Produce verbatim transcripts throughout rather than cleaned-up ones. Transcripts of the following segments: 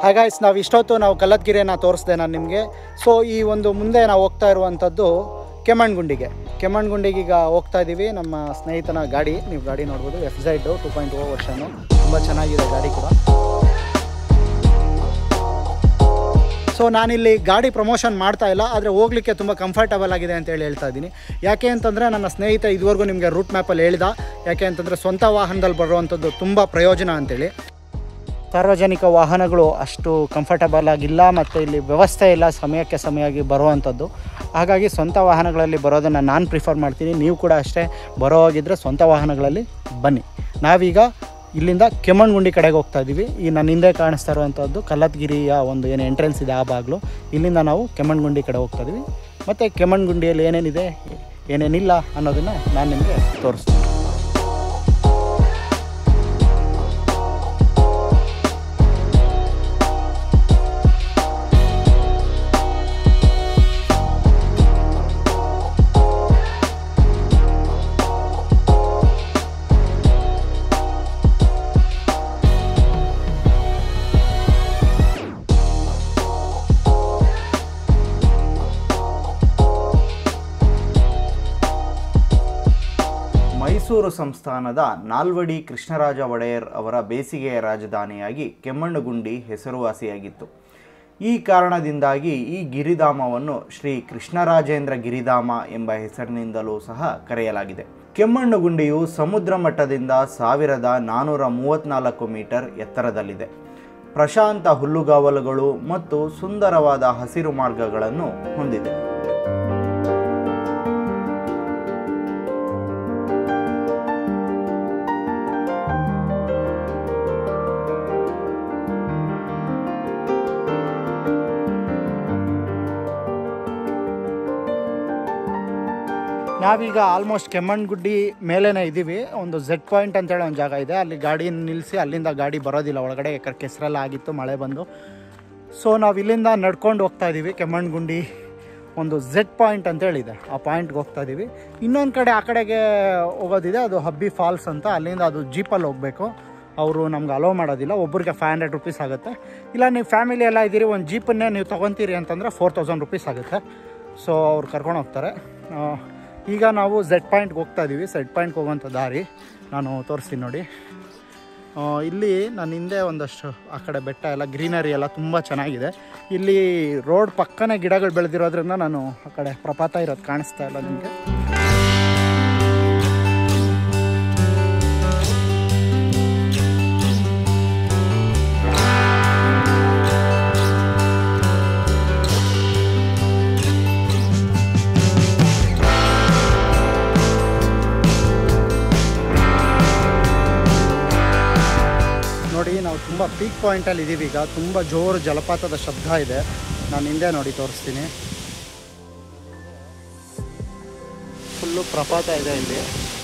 ಹಾಗಾಯ್ಸ್ ನಾವು ಇಷ್ಟೊತ್ತು ನಾವು ಕಲ್ಲತ್ಗಿರಿಯನ್ನು ತೋರಿಸ್ದೆ ನಾನು ನಿಮಗೆ. ಸೊ ಈ ಒಂದು ಮುಂದೆ ನಾವು ಹೋಗ್ತಾ ಇರುವಂಥದ್ದು ಕೆಮ್ಮಣ್ಗುಂಡಿಗೆ. ಕೆಮ್ಮಣ್ಗುಂಡಿಗೆ ಈಗ ಹೋಗ್ತಾ ಇದ್ದೀವಿ. ನಮ್ಮ ಸ್ನೇಹಿತನ ಗಾಡಿ, ನೀವು ಗಾಡಿ ನೋಡ್ಬೋದು, F Z two point O version, ತುಂಬ ಚೆನ್ನಾಗಿದೆ ಗಾಡಿ ಕೂಡ. ಸೊ ನಾನಿಲ್ಲಿ ಗಾಡಿ ಪ್ರಮೋಷನ್ ಮಾಡ್ತಾ ಇಲ್ಲ, ಆದರೆ ಹೋಗಲಿಕ್ಕೆ ತುಂಬ ಕಂಫರ್ಟಬಲ್ ಆಗಿದೆ ಅಂತೇಳಿ ಹೇಳ್ತಾ ಇದ್ದೀನಿ. ಯಾಕೆ ಅಂತಂದರೆ ನನ್ನ ಸ್ನೇಹಿತ ಇದುವರೆಗೂ ನಿಮಗೆ ರೂಟ್ ಮ್ಯಾಪಲ್ಲಿ ಹೇಳಿದ, ಯಾಕೆ ಅಂತಂದರೆ ಸ್ವಂತ ವಾಹನದಲ್ಲಿ ಬರುವಂಥದ್ದು ತುಂಬ ಪ್ರಯೋಜನ ಅಂತೇಳಿ. ಸಾರ್ವಜನಿಕ ವಾಹನಗಳು ಅಷ್ಟು ಕಂಫರ್ಟಬಲ್ ಆಗಿಲ್ಲ ಮತ್ತು ಇಲ್ಲಿ ವ್ಯವಸ್ಥೆ ಇಲ್ಲ ಸಮಯಕ್ಕೆ ಸಮಯವಾಗಿ ಬರುವಂಥದ್ದು. ಹಾಗಾಗಿ ಸ್ವಂತ ವಾಹನಗಳಲ್ಲಿ ಬರೋದನ್ನು ನಾನು ಪ್ರಿಫರ್ ಮಾಡ್ತೀನಿ. ನೀವು ಕೂಡ ಅಷ್ಟೇ, ಬರೋ ಹೋಗಿದ್ದರೆ ಸ್ವಂತ ವಾಹನಗಳಲ್ಲಿ ಬನ್ನಿ. ನಾವೀಗ ಇಲ್ಲಿಂದ ಕೆಮ್ಮಣ್ಗುಂಡಿ ಕಡೆಗೆ ಹೋಗ್ತಾ ಇದ್ದೀವಿ. ಈ ನನ್ನ ಹಿಂದೆ ಕಾಣಿಸ್ತಾ ಇರುವಂಥದ್ದು ಕಲ್ಲತ್ಗಿರಿಯ ಒಂದು ಏನು ಎಂಟ್ರೆನ್ಸ್ ಇದೆ ಆ ಬಾಗಿಲು. ಇಲ್ಲಿಂದ ನಾವು ಕೆಮ್ಮಣ್ಗುಂಡಿ ಕಡೆ ಹೋಗ್ತಾ ಇದ್ದೀವಿ. ಮತ್ತು ಕೆಮ್ಮಣ್ಗುಂಡಿಯಲ್ಲಿ ಏನೇನಿದೆ ಏನೇನಿಲ್ಲ ಅನ್ನೋದನ್ನು ನಾನು ನಿಮಗೆ ತೋರಿಸ್ತೀನಿ. ಮೈಸೂರು ಸಂಸ್ಥಾನದ ನಾಲ್ವಡಿ ಕೃಷ್ಣರಾಜ ಒಡೆಯರ್ ಅವರ ಬೇಸಿಗೆಯ ರಾಜಧಾನಿಯಾಗಿ ಕೆಮ್ಮಣ್ಣುಗುಂಡಿ ಹೆಸರುವಾಸಿಯಾಗಿತ್ತು. ಈ ಕಾರಣದಿಂದಾಗಿ ಈ ಗಿರಿಧಾಮವನ್ನು ಶ್ರೀ ಕೃಷ್ಣರಾಜೇಂದ್ರ ಗಿರಿಧಾಮ ಎಂಬ ಹೆಸರಿನಿಂದಲೂ ಸಹ ಕರೆಯಲಾಗಿದೆ. ಕೆಮ್ಮಣ್ಣುಗುಂಡಿಯು ಸಮುದ್ರ ಮಟ್ಟದಿಂದ ಸಾವಿರದ ನಾನ್ನೂರ ಮೂವತ್ತ್ನಾಲ್ಕು ಮೀಟರ್ ಎತ್ತರದಲ್ಲಿದೆ. ಪ್ರಶಾಂತ ಹುಲ್ಲುಗಾವಲುಗಳು ಮತ್ತು ಸುಂದರವಾದ ಹಸಿರು ಮಾರ್ಗಗಳನ್ನು ಹೊಂದಿದೆ. ನಾವೀಗ ಆಲ್ಮೋಸ್ಟ್ ಕೆಮ್ಮಣ್ಗುಂಡಿ ಮೇಲೇ ಇದ್ದೀವಿ. ಒಂದು ಝೆಡ್ ಪಾಯಿಂಟ್ ಅಂತೇಳಿ ಒಂದು ಜಾಗ ಇದೆ, ಅಲ್ಲಿ ಗಾಡಿ ನಿಲ್ಲಿಸಿ ಅಲ್ಲಿಂದ ಗಾಡಿ ಬರೋದಿಲ್ಲ ಒಳಗಡೆ, ಯಾಕಂದ್ರೆ ಕೆಸರೆಲ್ಲ ಆಗಿತ್ತು ಮಳೆ ಬಂದು. ಸೊ ನಾವು ಇಲ್ಲಿಂದ ನಡ್ಕೊಂಡು ಹೋಗ್ತಾ ಇದ್ದೀವಿ. ಕೆಮ್ಮಣ್ಗುಂಡಿ ಒಂದು ಝೆಡ್ ಪಾಯಿಂಟ್ ಅಂತೇಳಿದೆ, ಆ ಪಾಯಿಂಟ್ಗೆ ಹೋಗ್ತಾ ಇದ್ದೀವಿ. ಇನ್ನೊಂದು ಕಡೆ ಆ ಕಡೆಗೆ ಹೋಗೋದಿದೆ, ಅದು ಹಬ್ಬಿ ಫಾಲ್ಸ್ ಅಂತ, ಅಲ್ಲಿಂದ ಅದು ಜೀಪಲ್ಲಿ ಹೋಗಬೇಕು. ಅವರು ನಮ್ಗೆ ಅಲೋ ಮಾಡೋದಿಲ್ಲ, ಒಬ್ಬರಿಗೆ ಫೈವ್ ಹಂಡ್ರೆಡ್ ರುಪೀಸ್ ಆಗುತ್ತೆ. ಇಲ್ಲ ನೀವು ಫ್ಯಾಮಿಲಿ ಎಲ್ಲ ಇದ್ದೀರಿ, ಒಂದು ಜೀಪನ್ನೇ ನೀವು ತೊಗೊತೀರಿ ಅಂತಂದರೆ ಫೋರ್ ತೌಸಂಡ್ ರುಪೀಸ್ ಆಗುತ್ತೆ. ಸೊ ಅವ್ರು ಕರ್ಕೊಂಡು ಹೋಗ್ತಾರೆ. ಈಗ ನಾವು ಝೆಡ್ ಪಾಯಿಂಟ್ಗೆ ಹೋಗ್ತಾ ಇದ್ದೀವಿ. ಝೆಡ್ ಪಾಯಿಂಟ್ಗೆ ಹೋಗುವಂಥ ದಾರಿ ನಾನು ತೋರಿಸ್ತೀನಿ ನೋಡಿ. ಇಲ್ಲಿ ನನ್ನ ಹಿಂದೆ ಒಂದಷ್ಟು ಆ ಕಡೆ ಬೆಟ್ಟ ಎಲ್ಲ ಗ್ರೀನರಿ ಎಲ್ಲ ತುಂಬ ಚೆನ್ನಾಗಿದೆ. ಇಲ್ಲಿ ರೋಡ್ ಪಕ್ಕನೇ ಗಿಡಗಳು ಬೆಳೆದಿರೋದ್ರಿಂದ ನಾನು ಆ ಕಡೆ ಪ್ರಪಾತ ಇರೋದು ಕಾಣಿಸ್ತಾ ಇಲ್ಲ ನಿಮಗೆ. ನೋಡಿ ನಾವು ತುಂಬ ಪೀಕ್ ಪಾಯಿಂಟಲ್ಲಿ ಇದ್ದೀವಿ ಈಗ. ತುಂಬ ಜೋರು ಜಲಪಾತದ ಶಬ್ದ ಇದೆ. ನಾನು ಹಿಂದೆ ನೋಡಿ ತೋರಿಸ್ತೀನಿ. ಫುಲ್ಲು ಪ್ರಪಾತ ಇದೆ ಇಲ್ಲಿ.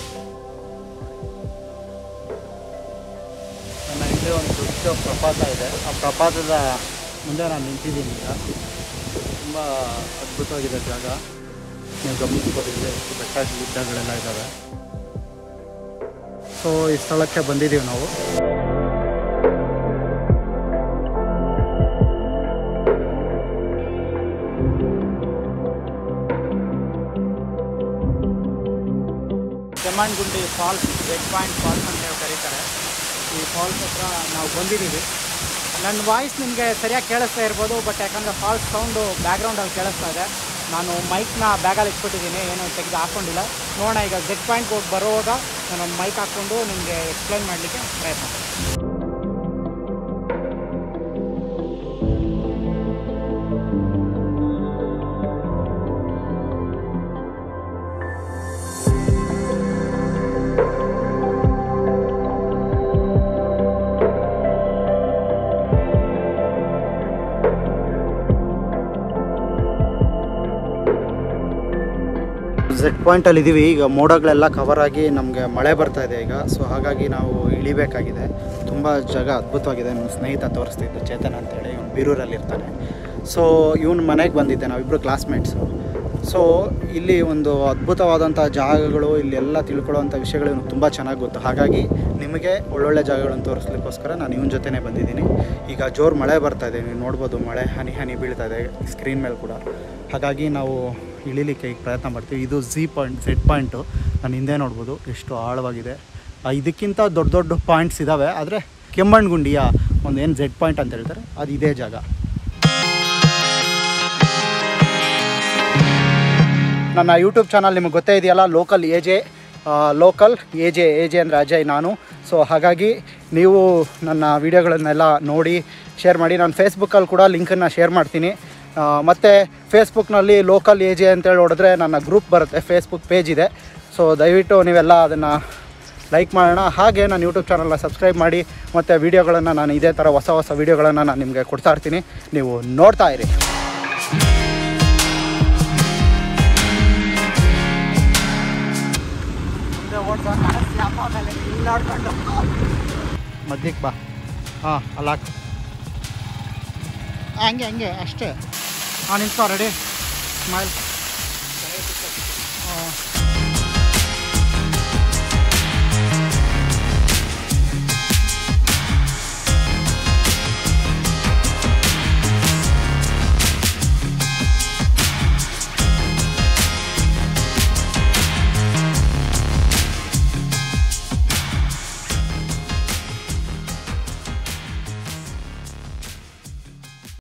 ನನ್ನ ಹಿಂದೆ ಒಂದು ದೊಡ್ಡ ಪ್ರಪಾತ ಇದೆ. ಆ ಪ್ರಪಾತದ ಮುಂದೆ ನಾನು ನಿಂತಿದ್ದೀನಿ ಈಗ. ತುಂಬ ಅದ್ಭುತವಾಗಿದೆ ಜಾಗ. ನೀವು ಗಮನಿಸ್ಬೋದಿದೆ, ಎಷ್ಟು ಬೆಟ್ಟ ಗುಡ್ಡಗಳೆಲ್ಲ ಇದ್ದಾವೆ. ಸೊ ಈ ಸ್ಥಳಕ್ಕೆ ಬಂದಿದ್ದೀವಿ ನಾವು. Kemmangundi falls, Z point falls ಅಂತ ಹೇಳಿ ಕರೀತಾರೆ. ಈ ಫಾಲ್ಸ್ ಹತ್ರ ನಾವು ಬಂದಿದ್ದೀವಿ. ನನ್ನ ವಾಯ್ಸ್ ನಿಮಗೆ ಸರಿಯಾಗಿ ಕೇಳಿಸ್ತಾ ಇರ್ಬೋದು, ಬಟ್ ಯಾಕಂದರೆ ಫಾಲ್ಸ್ ಸೌಂಡು ಬ್ಯಾಕ್ಗ್ರೌಂಡಲ್ಲಿ ಕೇಳಿಸ್ತಾ ಇದೆ. ನಾನು ಮೈಕ್ನ ಬ್ಯಾಗಲ್ಲಿ ಇಟ್ಬಿಟ್ಟಿದ್ದೀನಿ, ಏನೋ ತೆಗೆದು ಹಾಕ್ಕೊಂಡಿಲ್ಲ. ನೋಡೋಣ ಈಗ ಝೆಡ್ ಪಾಯಿಂಟ್ಗೆ ಹೋಗಿ ಬರುವಾಗ ನಾನು ಮೈಕ್ ಹಾಕ್ಕೊಂಡು ನಿಮಗೆ ಎಕ್ಸ್ಪ್ಲೈನ್ ಮಾಡಲಿಕ್ಕೆ ಪ್ರಯತ್ನ ಮಾಡ್ತೀನಿ. ಝೆಡ್ ಪಾಯಿಂಟಲ್ಲಿ ಇದ್ದೀವಿ ಈಗ. ಮೋಡಗಳೆಲ್ಲ ಕವರ್ ಆಗಿ ನಮಗೆ ಮಳೆ ಬರ್ತಾ ಇದೆ ಈಗ. ಸೊ ಹಾಗಾಗಿ ನಾವು ಇಳಿಬೇಕಾಗಿದೆ. ತುಂಬ ಜಾಗ ಅದ್ಭುತವಾಗಿದೆ. ನನ್ನ ಸ್ನೇಹಿತ ತೋರಿಸ್ತಿದ್ದು ಚೇತನ್ ಅಂತೇಳಿ, ಇವನು ಬೀರೂರಲ್ಲಿ ಇರ್ತಾನೆ. ಸೊ ಇವನು ಮನೆಗೆ ಬಂದಿದ್ದೆ, ನಾವಿಬ್ಬರು ಕ್ಲಾಸ್ಮೇಟ್ಸು. ಸೊ ಇಲ್ಲಿ ಒಂದು ಅದ್ಭುತವಾದಂಥ ಜಾಗಗಳು, ಇಲ್ಲೆಲ್ಲ ತಿಳ್ಕೊಳ್ಳೋವಂಥ ವಿಷಯಗಳು ನನಗೆ ತುಂಬ ಚೆನ್ನಾಗಿ ಗೊತ್ತು. ಹಾಗಾಗಿ ನಿಮಗೆ ಒಳ್ಳೊಳ್ಳೆ ಜಾಗಗಳನ್ನು ತೋರಿಸ್ಲಿಕ್ಕೋಸ್ಕರ ನಾನು ಇವನ ಜೊತೆನೇ ಬಂದಿದ್ದೀನಿ. ಈಗ ಜೋರು ಮಳೆ ಬರ್ತಾ ಇದೆ, ನೀವು ನೋಡ್ಬೋದು ಮಳೆ ಹನಿ ಹನಿ ಬೀಳ್ತಾ ಇದೆ ಸ್ಕ್ರೀನ್ ಮೇಲೆ ಕೂಡ. ಹಾಗಾಗಿ ನಾವು ಇಳಿಲಿಕ್ಕೆ ಈಗ ಪ್ರಯತ್ನ ಮಾಡ್ತೀವಿ. ಇದು ಝಿ ಪಾಯಿಂಟ್ ಝೆಡ್ ಪಾಯಿಂಟು, ನಾನು ಹಿಂದೆ ನೋಡ್ಬೋದು ಎಷ್ಟು ಆಳವಾಗಿದೆ. ಇದಕ್ಕಿಂತ ದೊಡ್ಡ ದೊಡ್ಡ ಪಾಯಿಂಟ್ಸ್ ಇದ್ದಾವೆ, ಆದರೆ ಕೆಮ್ಮಣ್ಣುಗುಂಡಿಯ ಒಂದು ಏನು ಝೆಡ್ ಪಾಯಿಂಟ್ ಅಂತ ಹೇಳ್ತಾರೆ ಅದು ಇದೇ ಜಾಗ. ನನ್ನ ಯೂಟ್ಯೂಬ್ ಚಾನಲ್ ನಿಮಗೆ ಗೊತ್ತೇ ಇದೆಯಲ್ಲ, local A J local A J A J ಅಂದರೆ ಅಜಯ್ ನಾನು. ಸೊ ಹಾಗಾಗಿ ನೀವು ನನ್ನ ವೀಡಿಯೋಗಳನ್ನೆಲ್ಲ ನೋಡಿ ಶೇರ್ ಮಾಡಿ. ನಾನು ಫೇಸ್ಬುಕ್ಕಲ್ಲಿ ಕೂಡ ಲಿಂಕನ್ನು ಶೇರ್ ಮಾಡ್ತೀನಿ. ಮತ್ತು ಫೇಸ್ಬುಕ್ನಲ್ಲಿ ಲೋಕಲ್ ಎ ಜೆ ಅಂತೇಳಿ ಹೊಡೆದ್ರೆ ನನ್ನ ಗ್ರೂಪ್ ಬರುತ್ತೆ, ಫೇಸ್ಬುಕ್ ಪೇಜ್ ಇದೆ. ಸೊ ದಯವಿಟ್ಟು ನೀವೆಲ್ಲ ಅದನ್ನು ಲೈಕ್ ಮಾಡೋಣ. ಹಾಗೆ ನಾನು ಯೂಟ್ಯೂಬ್ ಚಾನಲ್ನ ಸಬ್ಸ್ಕ್ರೈಬ್ ಮಾಡಿ, ಮತ್ತು ವೀಡಿಯೋಗಳನ್ನು ನಾನು ಇದೇ ಥರ ಹೊಸ ಹೊಸ ವೀಡಿಯೋಗಳನ್ನು ನಾನು ನಿಮಗೆ ಕೊಡ್ತಾ ಇರ್ತೀನಿ, ನೀವು ನೋಡ್ತಾ ಇರಿ. ಮಧ್ಯಕ್ಕೆ ಬಾ. ಹಾಂ ಅಲ್ಲ ಹಂಗೆ ಹಂಗೆ ಅಷ್ಟೇ. ಹಾಂ ನಿಂತ್ಕೋ, ರೆಡಿ ಸ್ಮೈಲ್. ಹಾಂ